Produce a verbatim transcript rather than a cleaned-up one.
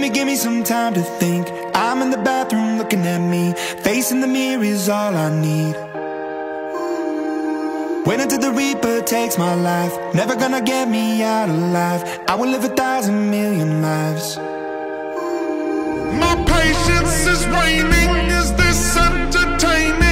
Baby, give me some time to think. I'm in the bathroom looking at me. Facing the mirror is all I need. Wait until the Reaper takes my life. Never gonna get me out alive. I will live a thousand million lives. My patience is waning. Is this entertaining?